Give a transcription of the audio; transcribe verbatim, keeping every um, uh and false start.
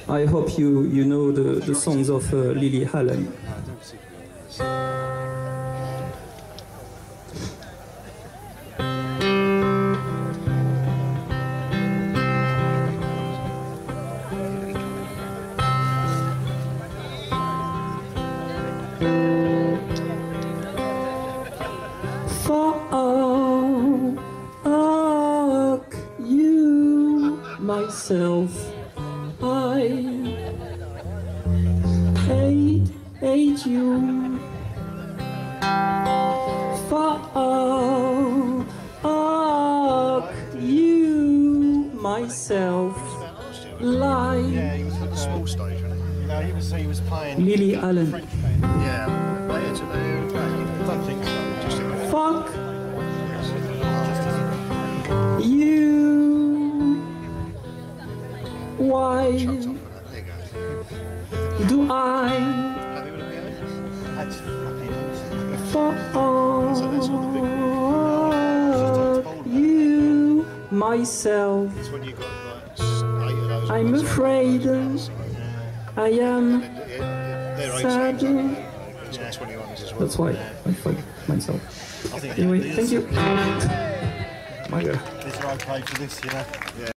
I hope you, you know the, the songs of uh, Lily Allen. Fuck you, myself, I hate, hate you. Fuck you, myself, lie. Yeah, he was at the small stage, wasn't he? No, he was, he was playing Lily Allen. French band. Yeah, later to the I don't think so. Just a Fuck you. Why do I fuck you myself? I'm afraid I am sad. That's why I fuck myself. Anyway, thank you. My God. These are okay for this, you know? Yeah.